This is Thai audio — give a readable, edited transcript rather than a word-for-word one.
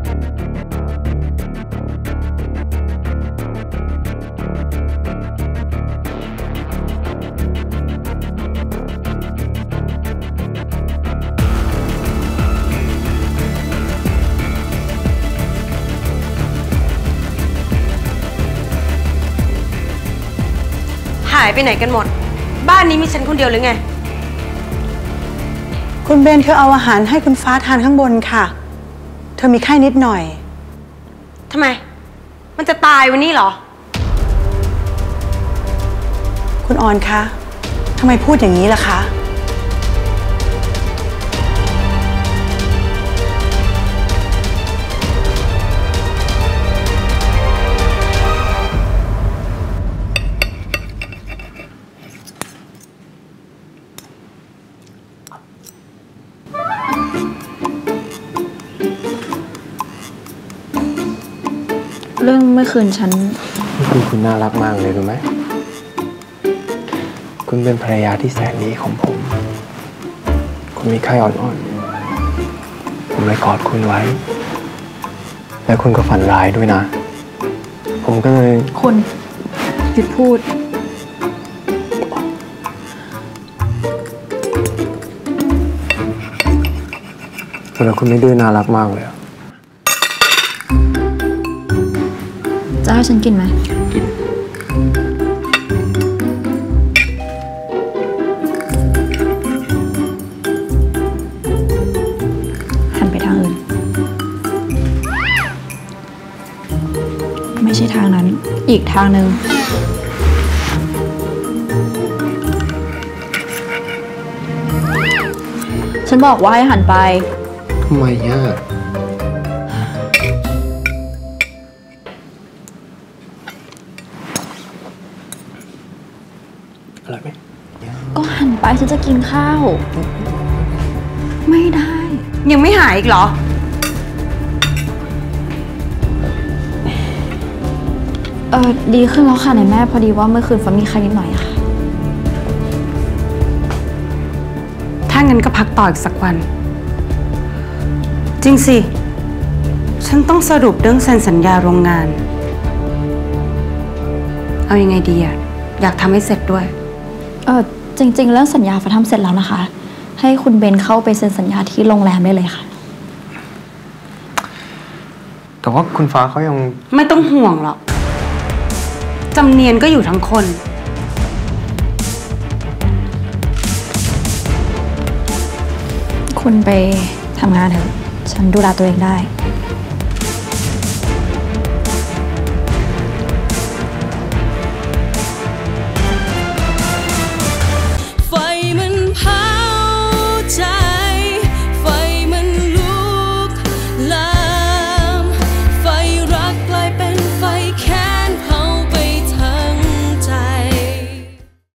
หายไปไหนกันหมดบ้านนี้มีฉันคนเดียวหรือไงคุณเบนเธอเอาอาหารให้คุณฟ้าทานข้างบนค่ะเธอมีไข้นิดหน่อยทำไมมันจะตายวันนี้เหรอคุณออนคะทำไมพูดอย่างนี้ล่ะคะเรื่องเมื่อคืนฉันคุณน่ารักมากเลยรู้ไหมคุณเป็นภรรยาที่แสนดีของผมคุณมีไข้อ่อนๆผมเลยกอดคุณไว้และคุณก็ฝันร้ายด้วยนะผมก็เลยคุณหยุดพูดแล้วคุณไม่ดื้อน่ารักมากเลยจะให้ฉันกินไหมกินหันไปทางอื่นไม่ใช่ทางนั้นอีกทางหนึ่งฉันบอกว่าให้หันไปทำไมอ่ะอร่อยไหมก็หันไปฉันจะกินข้าวไม่ได้ยังไม่หายอีกเหรอดีขึ้นแล้วค่ะนายแม่พอดีว่าเมื่อคืนฟ้ามีไข้นิดหน่อยอะค่ะถ้างั้นก็พักต่ออีกสักวันจริงสิฉันต้องสรุปเรื่องเซ็นสัญญาโรงงานเอายังไงดีอะอยากทำให้เสร็จด้วยจริงๆเรื่องสัญญาฟ้าทำเสร็จแล้วนะคะให้คุณเบนเข้าไปเซ็นสัญญาที่โรงแรมได้เลยค่ะแต่ว่าคุณฟ้าเขายังไม่ต้องห่วงหรอกจำเนียนก็อยู่ทั้งคนคุณไปทำงานเถอะฉันดูแลตัวเองได้